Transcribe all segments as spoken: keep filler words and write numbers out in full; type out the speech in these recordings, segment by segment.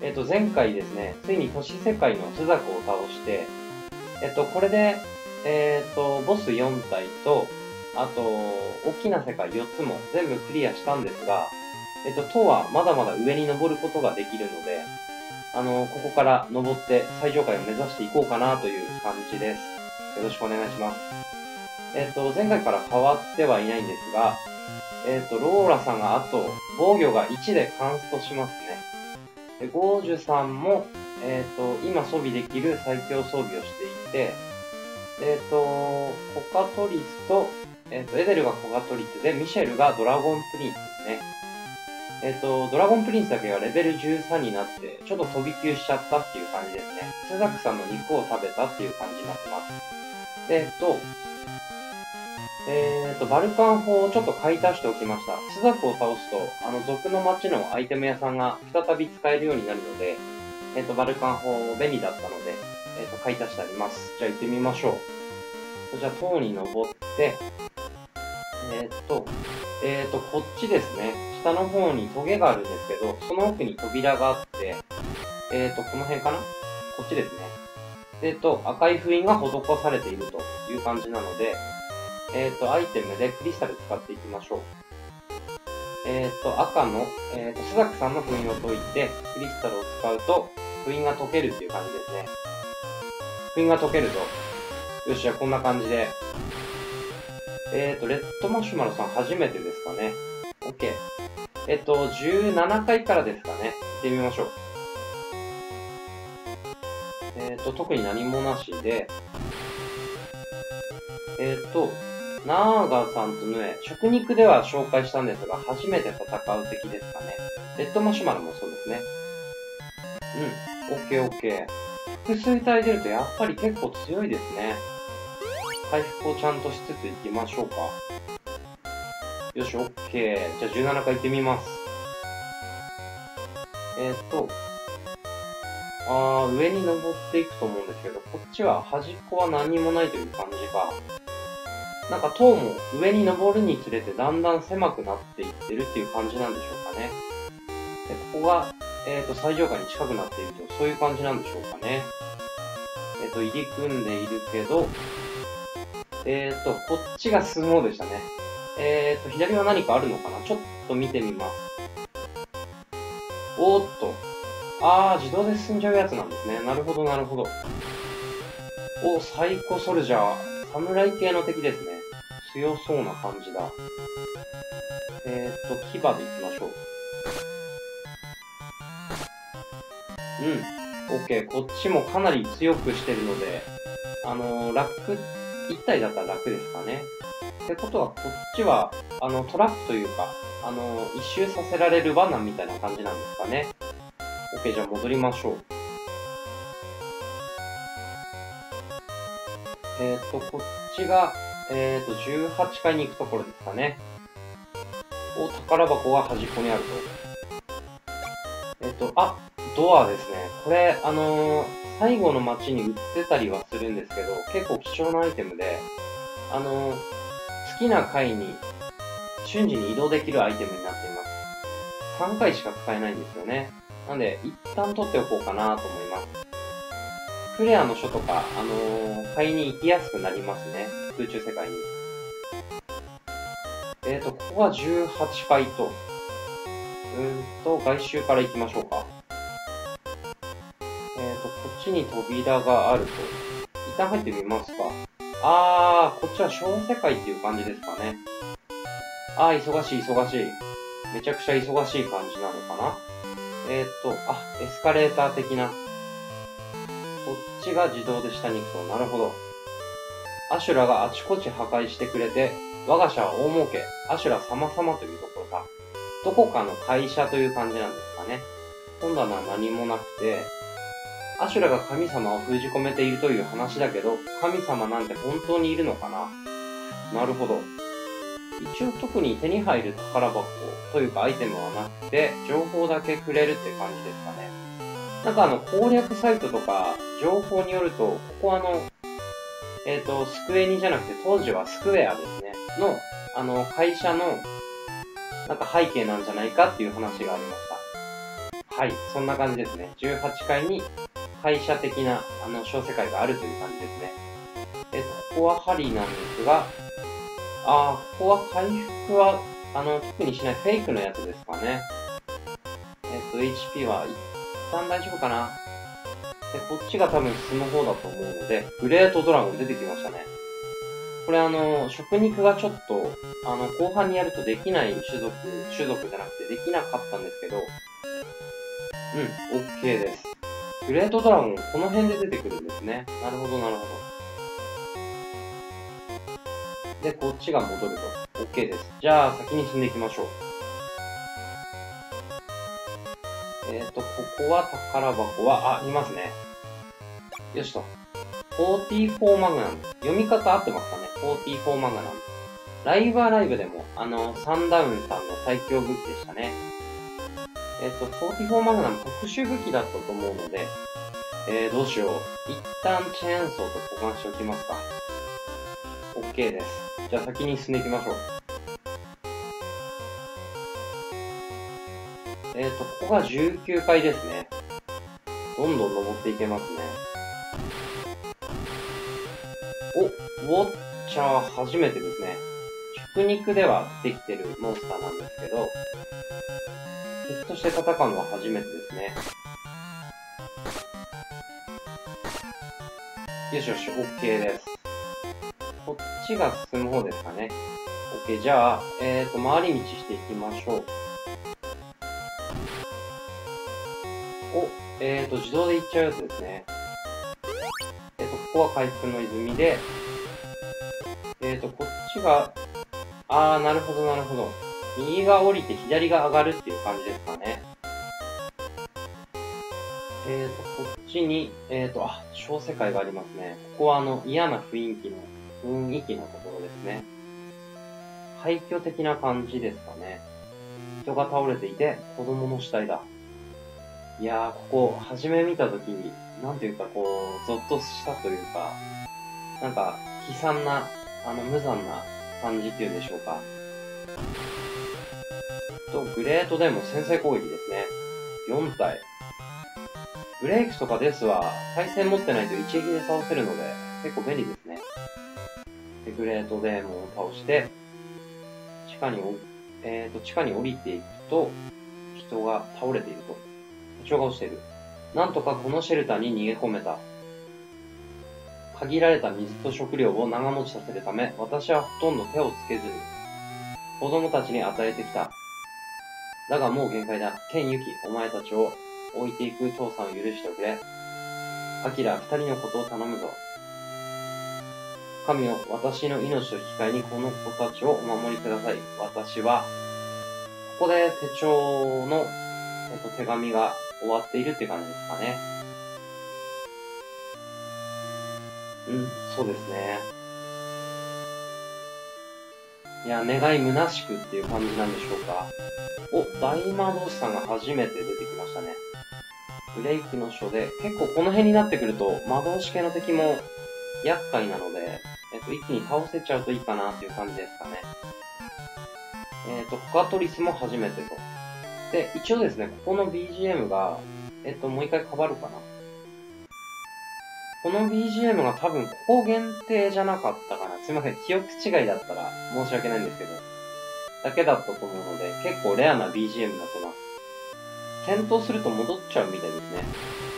えっと、前回ですね、ついに都市世界のスザクを倒して、えっと、これで、えっと、ボスよん体と、あと、大きな世界よっつも全部クリアしたんですが、えっと、塔はまだまだ上に登ることができるので、あの、ここから登って最上階を目指していこうかなという感じです。よろしくお願いします。えっと、前回から変わってはいないんですが、えっと、ローラさんがあと、防御がいちでカンストしますね。で、ゴージュさんも、えっと、今装備できる最強装備をしていて、えっと、コカトリスと、えっと、エデルがコカトリスで、ミシェルがドラゴンプリンスですね。えっと、ドラゴンプリンスだけがレベルじゅうさんになって、ちょっと飛び級しちゃったっていう感じですね。スザクさんの肉を食べたっていう感じになってます。で、えっと、えっと、バルカン砲をちょっと買い足しておきました。スザクを倒すと、あの、族の町のアイテム屋さんが再び使えるようになるので、えっと、バルカン砲便利だったので、えっと、買い足してあります。じゃあ行ってみましょう。じゃあ、塔に登って、えっと、えっと、こっちですね。下の方にトゲがあるんですけど、その奥に扉があって、えっと、この辺かなこっちですね。えっと、赤い封印が施されているという感じなので、えっと、アイテムでクリスタル使っていきましょう。えっと、赤の、えっと、スザクさんの封印を解いて、クリスタルを使うと、封印が解けるっていう感じですね。封印が解けると。よし、じゃあこんな感じで。えっと、レッドマシュマロさん初めてですかね。OK。えっと、じゅうななかいからですかね。行ってみましょう。えっと、特に何もなしで、えっと、ナーガさんとヌエ、食肉では紹介したんですが、初めて戦う敵ですかね。レッドマシュマロもそうですね。うん。オッケーオッケー。複数体出るとやっぱり結構強いですね。回復をちゃんとしつつ行きましょうか。よし、オッケー。じゃあじゅうななかい行ってみます。えー、っと、あー、上に登っていくと思うんですけど、こっちは端っこは何もないという感じか。なんか塔も上に登るにつれてだんだん狭くなっていってるっていう感じなんでしょうかね。で、ここが、えっと、最上階に近くなっていると、そういう感じなんでしょうかね。えっと、入り組んでいるけど、えっと、こっちがスノーでしたね。えっと、左は何かあるのかなちょっと見てみます。おーっと。あー、自動で進んじゃうやつなんですね。なるほど、なるほど。お、サイコソルジャー。侍系の敵ですね。強そうな感じだ。えー、っと、牙で行きましょう。うん。OK。こっちもかなり強くしてるので、あのー、楽、一体だったら楽ですかね。ってことは、こっちは、あの、トラップというか、あのー、一周させられる罠みたいな感じなんですかね。OK。じゃあ戻りましょう。えー、っと、こっちが、えー、っと、じゅうはちかいに行くところですかね。お、宝箱が端っこにあると。えっと、あ、ドアですね。これ、あのー、最後の街に売ってたりはするんですけど、結構貴重なアイテムで、あのー、好きな階に瞬時に移動できるアイテムになっています。さんかいしか使えないんですよね。なんで、一旦取っておこうかなと思います。フレアの書とか、あのー、買いに行きやすくなりますね。空中世界に。えっと、ここがじゅうはちかいと、うーんと、外周から行きましょうか。えっと、こっちに扉があると。一旦入ってみますか。あー、こっちは小世界っていう感じですかね。あー、忙しい、忙しい。めちゃくちゃ忙しい感じなのかな。えっと、あ、エスカレーター的な。こっちが自動で下に行くと。なるほど。アシュラがあちこち破壊してくれて、我が社は大儲け。アシュラ様々というところだ。どこかの会社という感じなんですかね。本棚は何もなくて、アシュラが神様を封じ込めているという話だけど、神様なんて本当にいるのかな？なるほど。一応特に手に入る宝箱というかアイテムはなくて、情報だけくれるって感じですかね。なんかあの攻略サイトとか情報によると、ここあの、えっと、スクエニじゃなくて当時はスクエアですね。の、あの会社のなんか背景なんじゃないかっていう話がありました。 はい、そんな感じですね。じゅうはちかいに会社的な、あの、小世界があるという感じですね。えっと、ここは針なんですが、あー、ここは回復は、あの、特にしないフェイクのやつですかね。えっと、エイチピー は一旦大丈夫かな。で、こっちが多分進む方だと思うので、グレートドラゴン出てきましたね。これあの、食肉がちょっと、あの、後半にやるとできない種族、種族じゃなくてできなかったんですけど、うん、OK です。グレートドラゴン、この辺で出てくるんですね。なるほど、なるほど。で、こっちが戻ると。OK です。じゃあ、先に進んでいきましょう。えっ、ー、と、ここは宝箱は、あ、いますね。よしと。よんじゅうよんマグナム。読み方合ってますかね ?よんじゅうよんマグナム。ライブはライブでも、あの、サンダウンさんの最強武器でしたね。えっ、ー、と、よんじゅうよんマグナム特殊武器だったと思うので、えー、どうしよう。一旦チェーンソーと交換しておきますか。OK です。じゃあ先に進んでいきましょう。えっ、ー、と、ここがじゅうきゅうかいですね。どんどん登っていけますね。お、ウォッチャー初めてですね。食肉ではできてるモンスターなんですけど、敵として戦うのは初めてですね。よしよし、OK です。こっちが進む方ですかね。OK、じゃあ、えっ、ー、と、回り道していきましょう。お、えっ、ー、と、自動で行っちゃうやつですね。えっ、ー、と、ここは回復の泉で、えっ、と、こっちが、あー、なるほど、なるほど。右が降りて左が上がるっていう感じですかね。えっ、と、こっちに、えっ、と、あ、小世界がありますね。ここはあの、嫌な雰囲気の、雰囲気のところですね。廃墟的な感じですかね。人が倒れていて、子供の死体だ。いやー、ここ、初め見たとき、なんというかこう、ゾッとしたというか、なんか、悲惨な、あの、無残な感じっていうんでしょうか。と、グレートでも先制攻撃ですね。よん体。ブレイクとかデスは、対戦持ってないと一撃で倒せるので、結構便利ですね。で、グレートデーモンを倒して、地下にお、えーと、地下に降りていくと、人が倒れていると。手帳が落ちている。なんとかこのシェルターに逃げ込めた。限られた水と食料を長持ちさせるため、私はほとんど手をつけずに、子供たちに与えてきた。だがもう限界だ。ケンユキ、お前たちを置いていく父さんを許しておくれ。アキラ、二人のことを頼むぞ。神よ、私の命と引き換えにこの子たちをお守りください。私は、ここで手帳の、えっと、手紙が終わっているって感じですかね。うん、そうですね。いや、願い虚しくっていう感じなんでしょうか。お、大魔導士さんが初めて出てきましたね。ブレイクの書で、結構この辺になってくると、魔導士系の敵も厄介なので、えっと、一気に倒せちゃうといいかなっていう感じですかね。えっと、コカトリスも初めてと。で、一応ですね、ここの ビージーエム が、えっと、もう一回変わるかな。この ビージーエム が多分ここ限定じゃなかったかな。すいません、記憶違いだったら申し訳ないんですけど。だけだったと思うので、結構レアな ビージーエム になってます。戦闘すると戻っちゃうみたいですね。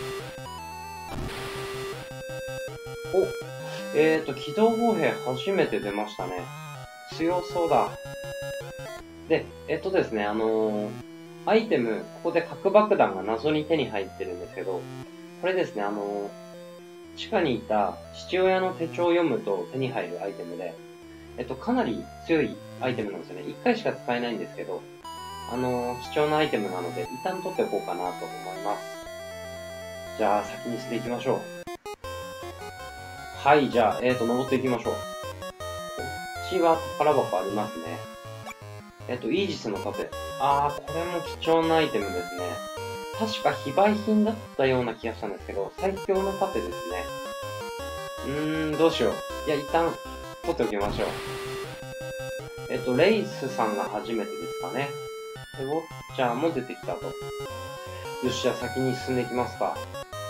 お、えーと、機動砲兵初めて出ましたね。強そうだ。で、えっとですね、あのー、アイテム、ここで核爆弾が謎に手に入ってるんですけど、これですね、あのー、地下にいた父親の手帳を読むと手に入るアイテムで、えっと、かなり強いアイテムなんですよね。一回しか使えないんですけど、あのー、貴重なアイテムなので、一旦取っておこうかなと思います。じゃあ、先にしていきましょう。はい、じゃあ、えーと、登っていきましょう。こっちは宝箱ありますね。えっと、イージスの盾。あー、これも貴重なアイテムですね。確か非売品だったような気がしたんですけど、最強の盾ですね。うーん、どうしよう。いや、一旦、取っておきましょう。えっと、レイスさんが初めてですかね。で、ウォッチャーも出てきたと。 よし、じゃあ先に進んでいきますか。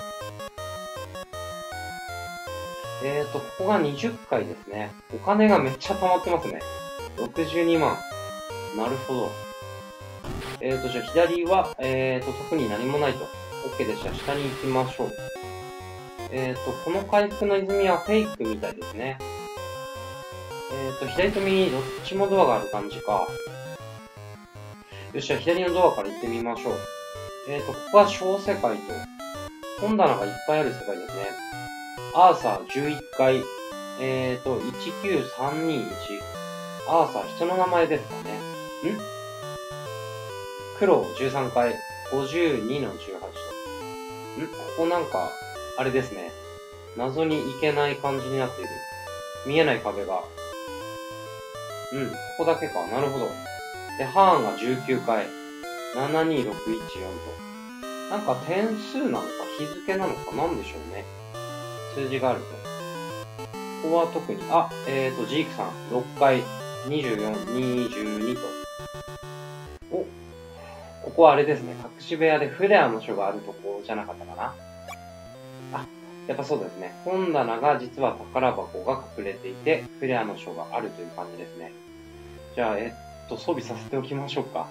えーと、ここがにじゅっかいですね。お金がめっちゃ溜まってますね。ろくじゅうにまん。なるほど。えーと、じゃあ左は、えーと、特に何もないと。OK でした。下に行きましょう。えーと、この回復の泉はフェイクみたいですね。えーと、左と右にどっちもドアがある感じか。よし、じゃあ左のドアから行ってみましょう。えーと、ここは小世界と、本棚がいっぱいある世界ですね。アーサーじゅういっかい。えーと、いちきゅうさんにいち。アーサー、人の名前ですかね。ん黒じゅうさんかい。ごじゅうにのじゅうはちと。んここなんか、あれですね。謎に行けない感じになっている。見えない壁が。うん、ここだけか。なるほど。で、ハーンがじゅうきゅうかい。ななにろくいちよんと。なんか点数なのか日付なのかなんでしょうね。数字があると。ここは特に、あ、えーと、ジークさん、ろっかい、にじゅうよん、にじゅうにと。お、ここはあれですね。隠し部屋でフレアの書があるとこじゃなかったかな。あ、やっぱそうですね。本棚が実は宝箱が隠れていて、フレアの書があるという感じですね。じゃあ、えっと、装備させておきましょうか。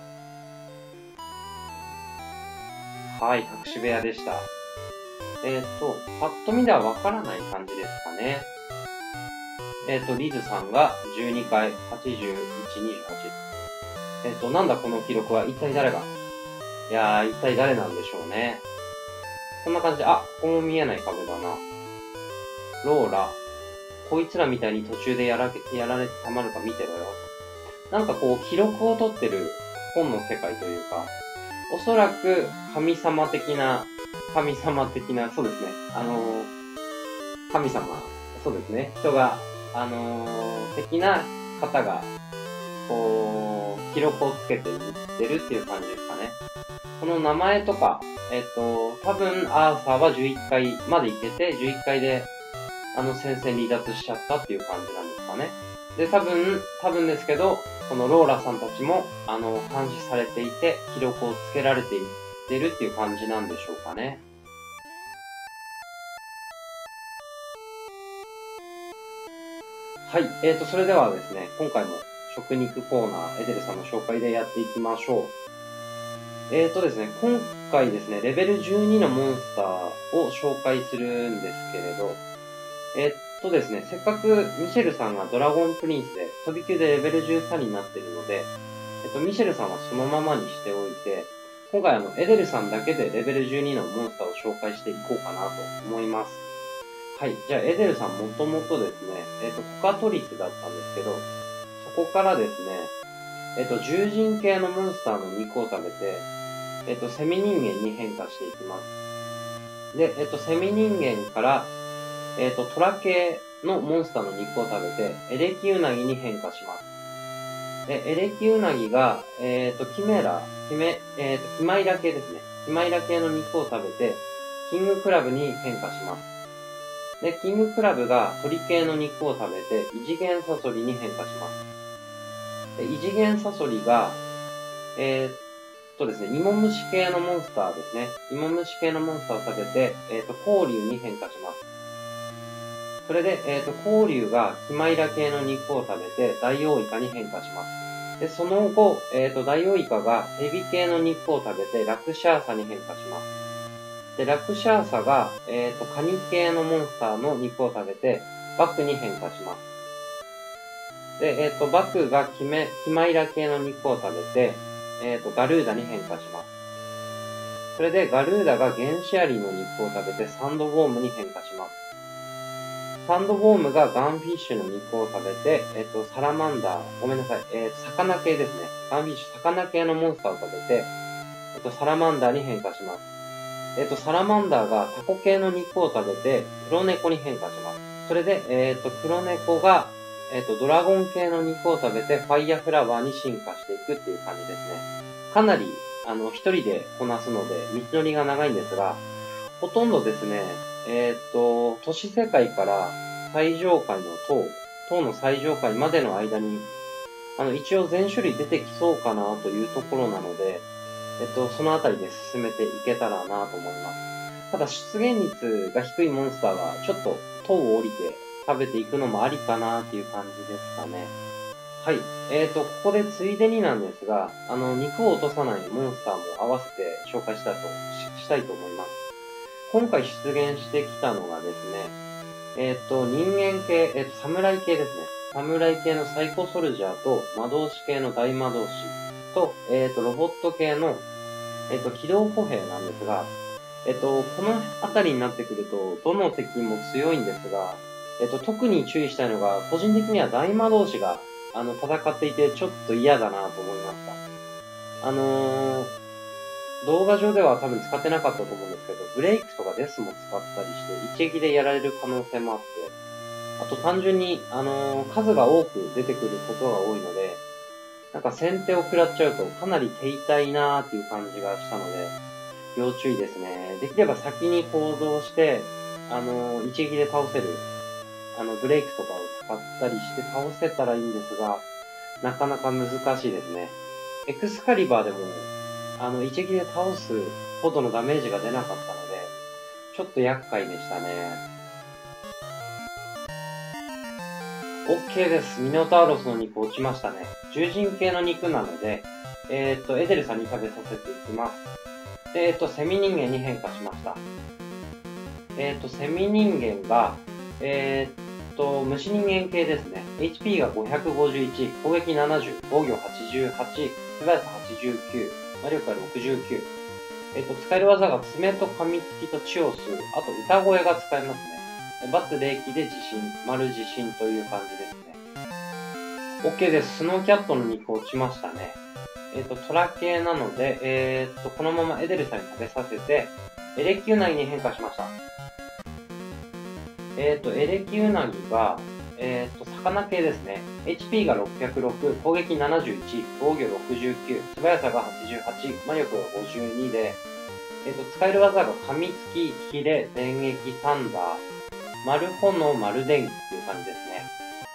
はい、隠し部屋でした。えっと、パッと見ではわからない感じですかね。えっと、リズさんがじゅうにかい、はちじゅういち、にじゅうはち。えっと、なんだこの記録は一体誰がいやー、一体誰なんでしょうね。こんな感じで、あ、ここも見えない壁だな。ローラ、こいつらみたいに途中でやらけ、やられてたまるか見てろよ。なんかこう、記録を取ってる本の世界というか、おそらく神様的な、神様的な、そうですね。あのー、神様、そうですね。人が、あのー、的な方が、こう、記録をつけていってるっていう感じですかね。この名前とか、えっと、多分、アーサーはじゅういっかいまで行けて、じゅういっかいで、あの、戦線離脱しちゃったっていう感じなんですかね。で、多分、多分ですけど、このローラさんたちも、あの、監視されていて、記録をつけられていってるっていう感じなんでしょうかね。はい。えーと、それではですね、今回も食肉コーナー、エデルさんの紹介でやっていきましょう。えーとですね、今回ですね、レベルじゅうにのモンスターを紹介するんですけれど、えーっとですね、せっかくミシェルさんがドラゴンプリンスで飛び級でレベルじゅうさんになっているので、えっと、ミシェルさんはそのままにしておいて、今回あの、エデルさんだけでレベルじゅうにのモンスターを紹介していこうかなと思います。はい。じゃあ、エデルさんもともとですね、えっと、コカトリスだったんですけど、そこからですね、えっと、獣人系のモンスターの肉を食べて、えっと、セミ人間に変化していきます。で、えっと、セミ人間から、えっと、トラ系のモンスターの肉を食べて、エレキウナギに変化します。で、エレキウナギが、えっと、キメラ、キメ、えっと、キマイラ系ですね。キマイラ系の肉を食べて、キングクラブに変化します。で、キングクラブが鳥系の肉を食べて、異次元サソリに変化します。で、異次元サソリが、えー、っとですね、芋虫系のモンスターですね。芋虫系のモンスターを食べて、えー、っと、光竜に変化します。それで、えっと、光竜がキマイラ系の肉を食べて、ダイオウイカに変化します。で、その後、えっと、ダイオウイカがヘビ系の肉を食べて、ラクシャーサに変化します。で、ラクシャーサが、えっと、カニ系のモンスターの肉を食べて、バクに変化します。で、えっと、バクがキメ、キマイラ系の肉を食べて、えっと、ガルーダに変化します。それで、ガルーダが原始アリの肉を食べて、サンドウォームに変化します。サンドウォームがガンフィッシュの肉を食べて、えっと、サラマンダー、ごめんなさい、えっと、魚系ですね。ガンフィッシュ、魚系のモンスターを食べて、えっと、サラマンダーに変化します。えっと、サラマンダーがタコ系の肉を食べて、黒猫に変化します。それで、えっと、黒猫が、えっと、ドラゴン系の肉を食べて、ファイヤーフラワーに進化していくっていう感じですね。かなり、あの、一人でこなすので、道のりが長いんですが、ほとんどですね、えっと、都市世界から最上階の塔、塔の最上階までの間に、あの、一応全種類出てきそうかなというところなので、 えっと、そのあたりで進めていけたらなと思います。ただ、出現率が低いモンスターは、ちょっと塔を降りて食べていくのもありかなっていう感じですかね。はい。えーと、ここでついでになんですが、あの、肉を落とさないモンスターも合わせて紹介したとし、したいと思います。今回出現してきたのがですね、えーと、人間系、えーと、侍系ですね。侍系のサイコソルジャーと、魔導士系の大魔導士と、えーと、ロボット系の、えーと、機動歩兵なんですが、えっと、この辺りになってくると、どの敵も強いんですが、えっと、特に注意したいのが、個人的には大魔導士が、あの、戦っていて、ちょっと嫌だなと思いました。あのー、動画上では多分使ってなかったと思うんですけど、ブレイクとかデスも使ったりして、一撃でやられる可能性もあって、あと単純に、あのー、数が多く出てくることが多いので、なんか先手を食らっちゃうと、かなり手痛いなーっていう感じがしたので、要注意ですね。できれば先に行動して、あの、一撃で倒せる、あの、ブレイクとかを使ったりして倒せたらいいんですが、なかなか難しいですね。エクスカリバーでも、あの、一撃で倒すほどのダメージが出なかったので、ちょっと厄介でしたね。OK です。ミノタウロスの肉落ちましたね。獣人系の肉なので、えー、っと、エデルさんに食べさせていきます。で、えー、っと、セミ人間に変化しました。えっ、ー、と、セミ人間が、えっ、ー、と、虫人間系ですね。エイチピー がごひゃくごじゅういち、攻撃ななじゅう、防御はちじゅうはち、素早さはちじゅうきゅう、魔力がろくじゅうきゅう。えっ、ー、と、使える技が爪と噛みつきと血を吸う。あと、歌声が使えますね。バツ霊気で自信、丸自信という感じですね。OK です。スノーキャットの肉落ちましたね。えっ、ー、と、トラ系なので、えっ、ー、と、このままエデルさんに食べさせて、エレキューナギに変化しました。えっ、ー、と、エレキウナギが、えっ、ー、と、魚系ですね。エイチピー がろっぴゃくろく、攻撃ななじゅういち、防御ろくじゅうきゅう、素早さがはちじゅうはち、魔力がごじゅうにで、えっ、ー、と、使える技が噛みつき、キレ、電撃、サンダー、丸炎、丸電気っていう感じですね。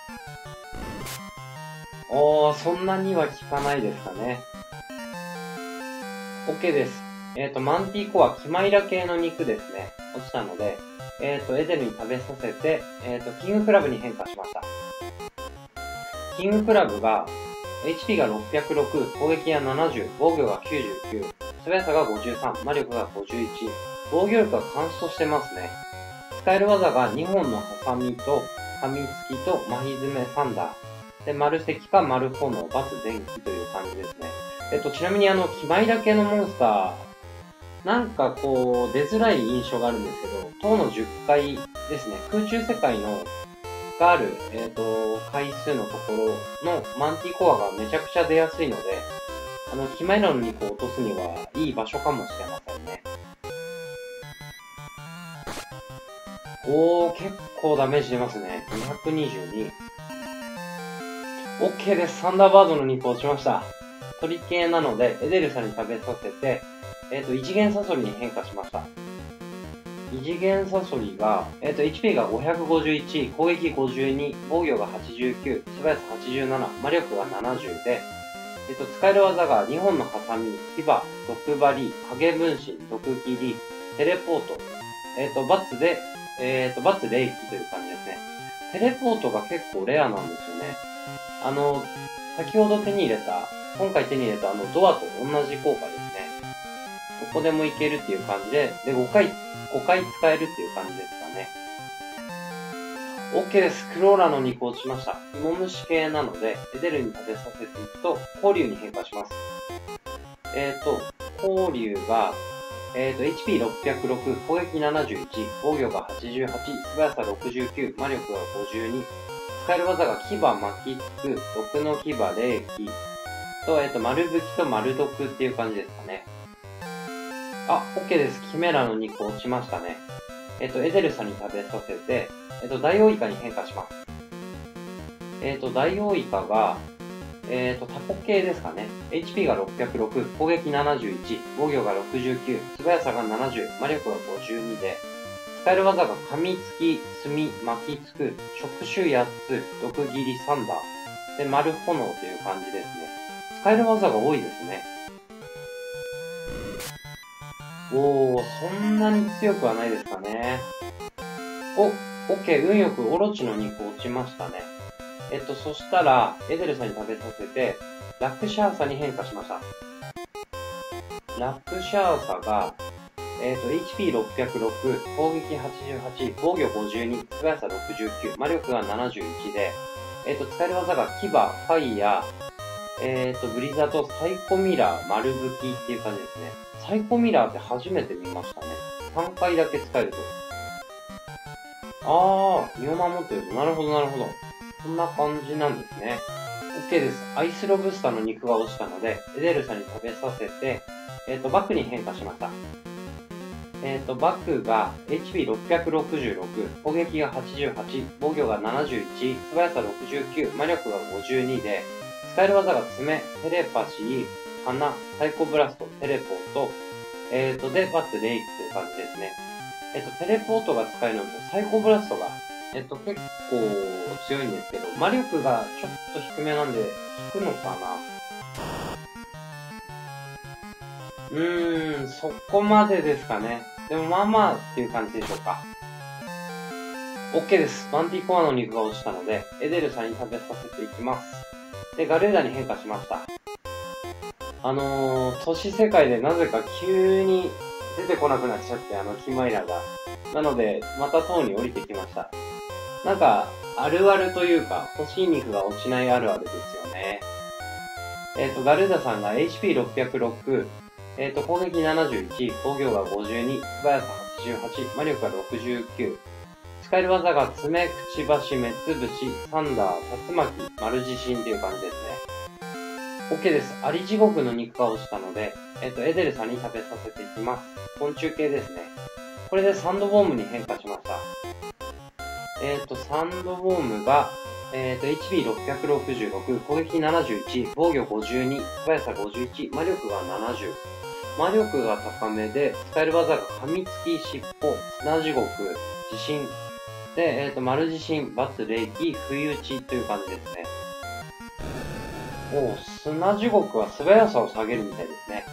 おー、そんなには効かないですかね。OK です。えっ、ー、と、マンティコア、キマイラ系の肉ですね。落ちたので、えっ、ー、と、エデルに食べさせて、えっ、ー、と、キングクラブに変化しました。キングクラブが、エイチピー がろっぴゃくろく、攻撃がななじゅう、防御がきゅうじゅうきゅう、素早さがごじゅうさん、魔力がごじゅういち、防御力がカンストしてますね。使える技がにほんのハサミと、噛みつきと、麻痺爪サンダー。で、丸石か丸炎、バツ電気という感じですね。えっと、ちなみにあの、キマイラ系のモンスター、なんかこう、出づらい印象があるんですけど、塔のじゅっかいですね、空中世界の、がある、えっと、回数のところのマンティコアがめちゃくちゃ出やすいので、あの、キマイラの肉を落とすにはいい場所かもしれませんね。おー、結構ダメージ出ますね。にひゃくにじゅうに。OK です。サンダーバードの肉落ちました。鳥系なので、エデルさんに食べさせて、えっと、異次元サソリに変化しました。異次元サソリが、えっと、エイチピー がごひゃくごじゅういち、攻撃ごじゅうに、防御がはちじゅうきゅう、素早さはちじゅうなな、魔力がななじゅうで、えっと、使える技がにほんのハサミ、牙、毒針、影分身、毒斬り、テレポート、えっと、バツで、えっと、バツ霊気という感じですね。テレポートが結構レアなんですよね。あの、先ほど手に入れた、今回手に入れたあのドアと同じ効果ですね。どこでも行けるっていう感じで、で、ごかい、ごかい使えるっていう感じですかね。OK です。クローラの肉落ちました。芋虫系なので、エデルに食べさせていくと、光竜に変化します。えっ、ー、と、光竜が、えっ、ー、と、エイチピーろっぴゃくろく、攻撃ななじゅういち、防御がはちじゅうはち、素早さろくじゅうきゅう、魔力がごじゅうに、使える技が牙、巻きつく、毒の牙、霊気と、えっ、ー、と、丸吹きと丸毒っていう感じですかね。あ、OK です。キメラの肉落ちましたね。えっ、ー、と、エデルさんに食べさせて、えっ、ー、と、ダイオウイカに変化します。えっ、ー、と、ダイオウイカが、えっ、と、タコ系ですかね。エイチピー がろっぴゃくろく、攻撃ななじゅういち、防御がろくじゅうきゅう、素早さがななじゅう、魔力がごじゅうにで、使える技が噛みつき、墨、巻きつく、触手やっつ、毒斬りサンダー。で、丸炎という感じですね。使える技が多いですね。 おー、そんなに強くはないですかね。お、オッケー、運よくオロチの肉落ちましたね。えっと、そしたら、エデルさんに食べさせて、ラクシャーサに変化しました。ラクシャーサが、えっと、エイチピーろっぴゃくろく、攻撃はちじゅうはち、防御ごじゅうに、素早さろくじゅうきゅう、魔力がななじゅういちで、えっと、使える技が牙、ファイヤー、えっと、ブリザとサイコミラー、丸吹きっていう感じですね。サイコミラーって初めて見ましたね。さんかいだけ使えると。あー、身を守ってると。なるほど、なるほど。こんな感じなんですね。OK です。アイスロブスターの肉が落ちたので、エデルさんに食べさせて、えっと、バックに変化しました。えっと、バックが エイチピーろっぴゃくろくじゅうろく、攻撃がはちじゅうはち、防御がななじゅういち、素早さろくじゅうきゅう、魔力がごじゅうにで、使える技が爪、テレパシー、鼻、サイコブラスト、テレポート、えっと、で、バット、レイクという感じですね。えっと、テレポートが使えるのと、サイコブラストが、えっと、結構強いんですけど、魔力がちょっと低めなんで、効くのかな。うーん、そこまでですかね。でもまあまあっていう感じでしょうか。OK です。バンティコアの肉が落ちたので、エデルさんに食べさせていきます。で、ガルーダに変化しました。あのー、都市世界でなぜか急に出てこなくなっちゃって、あの、キマイラが。なので、また塔に降りてきました。なんか、あるあるというか、欲しい肉が落ちないあるあるですよね。えっ、ー、と、ガルーダさんが エイチピーろっぴゃくろく、えっ、ー、と、攻撃ななじゅういち、防御がごじゅうに、素早さはちじゅうはち、魔力がろくじゅうきゅう。使える技が爪、くちばし、目つぶし、サンダー、竜巻、丸地震っていう感じですね。OK です。アリ地獄の肉が落ちたので、えっ、ー、と、エデルさんに食べさせていきます。昆虫系ですね。これでサンドボームに変化しました。えっ、ー、と、サンドボームが、えっ、ー、と、エイチピーろっぴゃくろくじゅうろく、攻撃ななじゅういち、防御ごじゅうに、素早さごじゅういち、魔力がななじゅう。魔力が高めで、使える技が噛みつき、尻尾、砂地獄、地震。で、えっ、ー、と、丸地震、バツ、霊気、不意打ちという感じですね。お砂地獄は素早さを下げるみたいですね。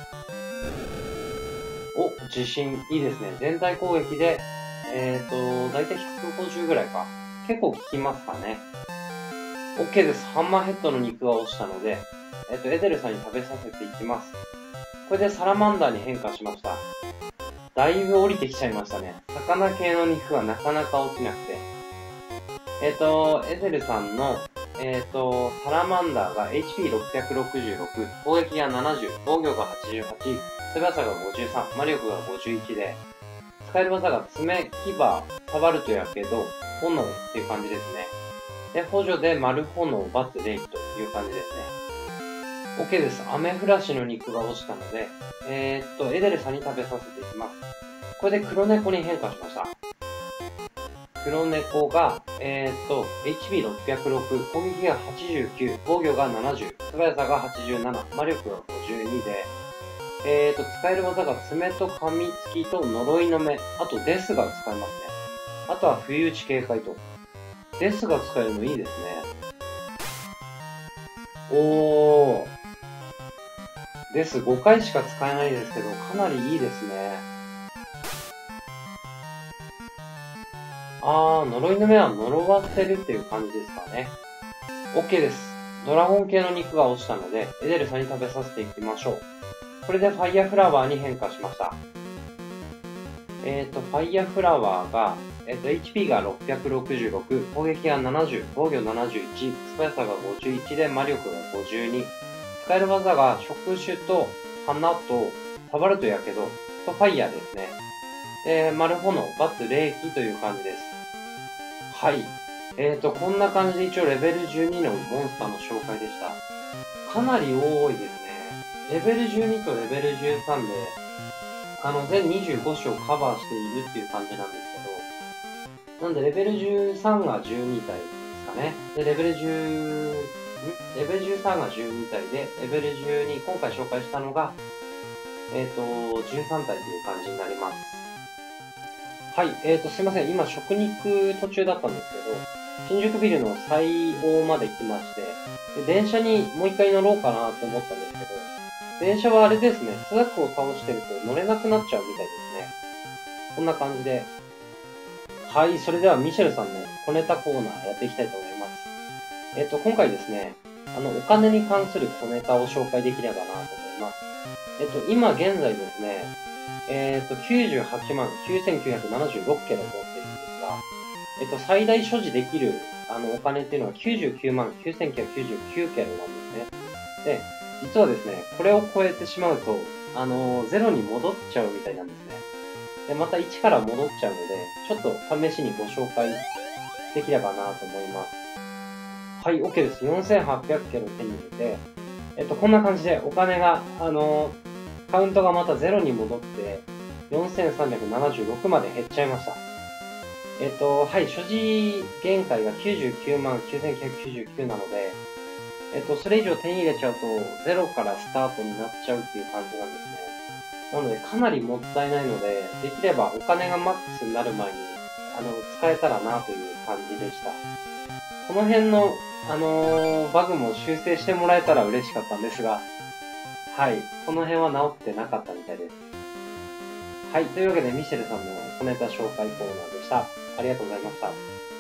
お、地震、いいですね。全体攻撃で、えっ、ー、と、だいたいひゃくごじゅうぐらいか。結構効きますかね。OK です。ハンマーヘッドの肉が落ちたので、えっ、ー、と、エデルさんに食べさせていきます。これでサラマンダーに変化しました。だいぶ降りてきちゃいましたね。魚系の肉はなかなか落ちなくて。えっ、ー、と、エデルさんの、えっ、ー、と、サラマンダーが エイチピーろっぴゃくろくじゅうろく、攻撃がななじゅう、防御がはちじゅうはち、素早さがごじゅうさん、魔力がごじゅういちで、使える技が爪、牙、触るとやけど、炎っていう感じですね。で、補助で丸炎、バツ、レイという感じですね。OK です。アメフラシの肉が落ちたので、えー、っと、エデルさんに食べさせていきます。これで黒猫に変化しました。黒猫が、えー、っと、エイチピーろっぴゃくろく、攻撃がはちじゅうきゅう、防御がななじゅう、素早さがはちじゅうなな、魔力がごじゅうにで、えー、っと、使える技が爪と噛みつきと呪いの目、あとデスが使えますね。あとは不意打ち警戒と。デスが使えるのいいですね。おー。デスごかいしか使えないですけど、かなりいいですね。あー、呪いの目は呪わせるっていう感じですかね。OK です。ドラゴン系の肉が落ちたので、エデルさんに食べさせていきましょう。これでファイヤーフラワーに変化しました。えっ、ー、と、ファイヤーフラワーが、えっ、ー、と、エイチピー がろっぴゃくろくじゅうろく、攻撃がななじゅう、防御ななじゅういち、素早さがごじゅういちで魔力がごじゅうに。使える技が触手と花と、触るとやけど、とファイヤーですね。で、丸炎、バツ、霊気という感じです。はい。えっ、ー、と、こんな感じで一応レベルじゅうにのモンスターの紹介でした。かなり多いですね。レベルじゅうにとレベルじゅうさんで、あの、全にじゅうご種をカバーしているっていう感じなんですけど、なんでレベルじゅうさんがじゅうに体ですかね。で、レベルじゅう、んレベルじゅうさんがじゅうに体で、レベルじゅうに、今回紹介したのが、えっ、ー、と、じゅうさん体という感じになります。はい、えっ、ー、と、すいません。今、食肉途中だったんですけど、新宿ビルの最大まで来まして、で電車にもう一回乗ろうかなと思ったんですけど、 電車はあれですね、スナックを倒してると乗れなくなっちゃうみたいですね。こんな感じで。はい、それではミシェルさんの小ネタコーナーやっていきたいと思います。えっと、今回ですね、あの、お金に関する小ネタを紹介できればなと思います。えっと、今現在ですね、えっと、きゅうじゅうはちまんきゅうせんきゅうひゃくななじゅうろっケロ持っているんですが、えっと、最大所持できる、あの、お金っていうのはきゅうじゅうきゅうまんきゅうせんきゅうひゃくきゅうじゅうきゅうケロなんですね。で、実はですね、これを超えてしまうと、あの、ゼロに戻っちゃうみたいなんですね。で、またいちから戻っちゃうので、ちょっと試しにご紹介できればなと思います。はい、OK です。よんせんはっぴゃくケロ手に入れて、えっと、こんな感じでお金が、あのー、カウントがまたゼロに戻って、よんせんさんびゃくななじゅうろくまで減っちゃいました。えっと、はい、所持限界がきゅうじゅうきゅうまんきゅうせんきゅうひゃくきゅうじゅうきゅうなので、えっと、それ以上手に入れちゃうと、ゼロからスタートになっちゃうっていう感じなんですね。なので、かなりもったいないので、できればお金がマックスになる前に、あの、使えたらなという感じでした。この辺の、あのー、バグも修正してもらえたら嬉しかったんですが、はい、この辺は直ってなかったみたいです。はい、というわけでミシェルさんの小ネタ紹介コーナーでした。ありがとうございました。